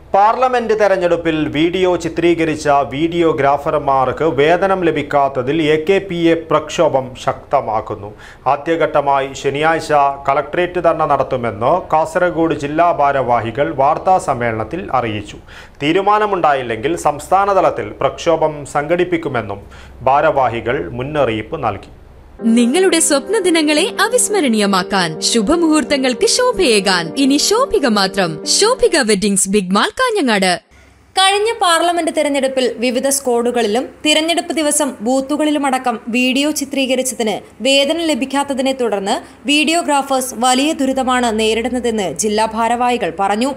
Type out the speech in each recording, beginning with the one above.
Parliament തെരഞ്ഞെടുപ്പിൽ video ചിത്രീകരിച്ച വീഡിയോഗ്രാഫർമാർക്ക് വേതനം ലഭിക്കാത്തതിൽ എ.കെ.പി.എ പ്രക്ഷോഭം ശക്തമാക്കുന്നു. ആദ്യഘട്ടമായി ശനിയാഴ്ച കളക്ടറേറ്റ് ധർണ നടത്തുമെന്ന് കാസർഗോഡ് ജില്ലാ ഭാരവാഹികൾ വാർത്താസമ്മേളനത്തിൽ അറിയിച്ചു. തീരുമാനമുണ്ടായില്ലെങ്കിൽ സംസ്ഥാനതലത്തിൽ പ്രക്ഷോഭം സംഘടിപ്പിക്കുമെന്നും ഭാരവാഹികൾ മുന്നറിയിപ്പ് നൽകി. നിങ്ങളുടെ സ്വപ്ന ദിനങ്ങളെ അവിസ്മരണീയമാക്കാൻ ശുഭമുഹൂർത്തങ്ങൾക്ക് ശോഭയേകാൻ ഇനി ശോഭിക മാത്രം. Shobhika weddings big mall Kanhangad. കഴിഞ്ഞ പാർലമെന്റ് തെരഞ്ഞെടുപ്പിൽ വിവിധ സ്ക്വാഡുകളിലും തിരഞ്ഞെടുപ്പ് ദിവസം ബൂത്തുകളിലുമടക്കം വീഡിയോ ചിത്രീകരിച്ചതിന് വേതനം ലഭിക്കാത്തതിനെ തുടർന്ന് വീഡിയോഗ്രാഫേഴ്സ് വലിയ ദുരിതമാണ് നേരിടുന്നതെന്ന് ജില്ലാ ഭാരവാഹികൾ പറഞ്ഞു.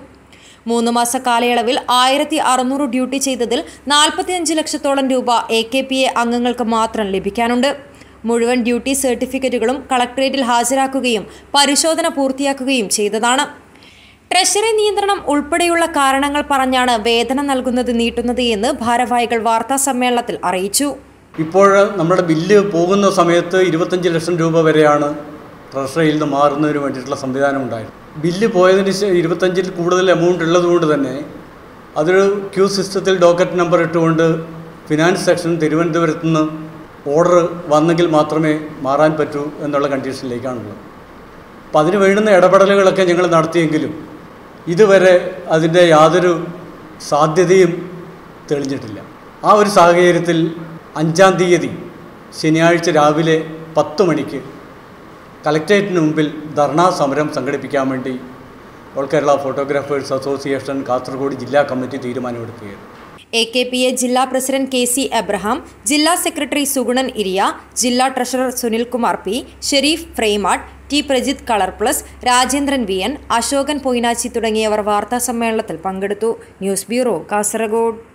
3 മാസ കാലയളവിൽ 1600 ഡ്യൂട്ടി ചെയ്തതിൽ 45 ലക്ഷത്തോളം രൂപ എ.കെ.പി.എ അംഗങ്ങൾക്ക് മാത്രം ലഭിക്കാനുണ്ട്. മുഴുവൻ ഡ്യൂട്ടി സർട്ടിഫിക്കറ്റുകളും കളക്ടറേറ്റിൽ ഹാജരാക്കുകയും പരിശോധന പൂർത്തിയാക്കുകയും ചെയ്തതാണ്. ട്രഷറി നിയന്ത്രണം ഉൾപ്പെടെയുള്ള കാരണങ്ങൾ പറഞ്ഞാണ് വേതനം നൽകുന്നത് നീട്ടുന്നത് എന്ന് ഭാരവാഹികൾ വാർത്താസമ്മേളനത്തിൽ അറിയിച്ചു. ഇപ്പോൾ നമ്മുടെ ബില്ല് പോകുന്ന സമയത്ത് 25 ലക്ഷം രൂപ വരെയാണ് ട്രഷറിയിൽ നിന്ന് മാറുന്നതിന് വേണ്ടിയിട്ടുള്ള സംവിധാനം ഉണ്ടായിരുന്നു. ബില്ല് പോയതിന് 25-ൽ കൂടുതൽ എമൗണ്ട് ഉള്ളതുകൊണ്ട് തന്നെ അതൊരു ക്യൂ സിസ്റ്റത്തിൽ ഡോക്കറ്റ് നമ്പർ ഇട്ടുകൊണ്ട് ഫിനാൻസ് സെക്ഷൻ തിരുവനന്തപുരത്ത് നിന്ന് ഓർഡർ വന്നെങ്കിൽ മാത്രമേ മാറാൻ പറ്റൂ എന്നുള്ള കണ്ടീഷനിലേക്കാണുള്ളത്. അപ്പം അതിന് വേണ്ടുന്ന ഇടപെടലുകളൊക്കെ ഞങ്ങൾ നടത്തിയെങ്കിലും ഇതുവരെ അതിൻ്റെ യാതൊരു സാധ്യതയും തെളിഞ്ഞിട്ടില്ല. ആ ഒരു സാഹചര്യത്തിൽ 5-ാം തീയതി ശനിയാഴ്ച രാവിലെ 10 മണിക്ക് കളക്ടറേറ്റിന് മുമ്പിൽ ധർണാ സമരം സംഘടിപ്പിക്കാൻ വേണ്ടി all Kerala photographers association Kasaragod ജില്ലാ കമ്മിറ്റി തീരുമാനമെടുക്കുകയാണ്. എ.കെ.പി.എ ജില്ലാ പ്രസിഡന്റ് കെ.സി. എബ്രഹാം, ജില്ലാ സെക്രട്ടറി സുഗുണൻ ഇരിയ, ജില്ലാ ട്രഷറർ സുനിൽകുമാർ പി, ഷെരീഫ് ഫ്രെയ്മാട്ട്, T Prajith colour plus, Rajendran V N, Ashokan Poinachi തുടങ്ങിയവർ വാർത്താസമ്മേളനത്തിൽ പങ്കെടുത്തു. News bureau, Kasaragod.